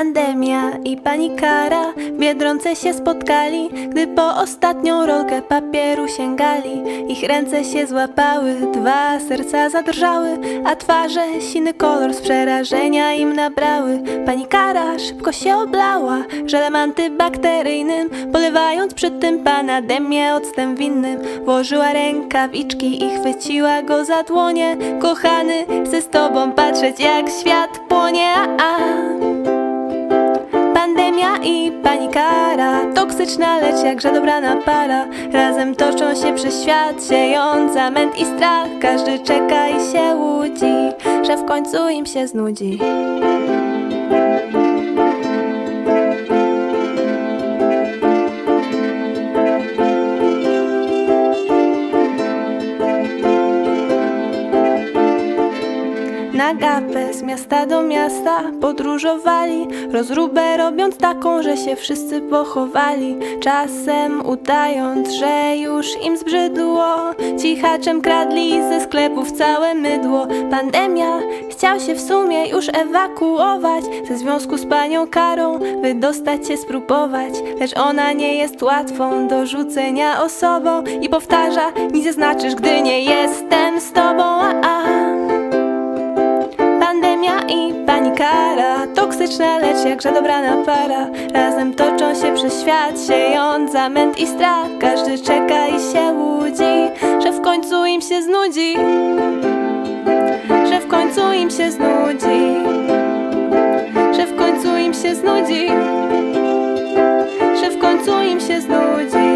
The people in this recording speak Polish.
Pandemia i pani Kara w Biedronce się spotkali, gdy po ostatnią rolkę papieru sięgali. Ich ręce się złapały, dwa serca zadrżały, a twarze siny kolor z przerażenia im nabrały. Pani Kara szybko się oblała żelem antybakteryjnym, polewając przy tym pana Demię octem winnym. Włożyła rękawiczki i chwyciła go za dłonie. Kochany, chcę z tobą patrzeć, jak świat płonie. Pandemia i pani Kara, toksyczna, lecz jakże dobrana para. Razem toczą się przez świat, siejąc zamęt i strach. Każdy czeka i się łudzi, że w końcu im się znudzi. Na gapę z miasta do miasta podróżowali, rozróbę robiąc taką, że się wszyscy pochowali. Czasem udając, że już im zbrzydło, cichaczem kradli ze sklepów całe mydło. Pandemia chciał się w sumie już ewakuować, ze związku z panią Karą wydostać się spróbować. Lecz ona nie jest łatwą do rzucenia osobą i powtarza: nic nie znaczysz, gdy nie jestem z tobą. Pandemia i pani Kara, toksyczna, lecz jakże dobrana para. Razem toczą się przez świat, siejąc zamęt i strach. Każdy czeka i się łudzi, że w końcu im się znudzi, że w końcu im się znudzi, że w końcu im się znudzi, że w końcu im się znudzi.